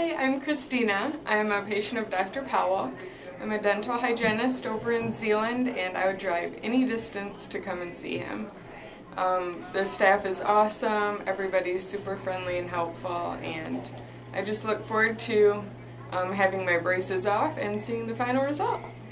Hi, I'm Christina. I'm a patient of Dr. Powell. I'm a dental hygienist over in Zealand, and I would drive any distance to come and see him. The staff is awesome, everybody's super friendly and helpful, and I just look forward to having my braces off and seeing the final result.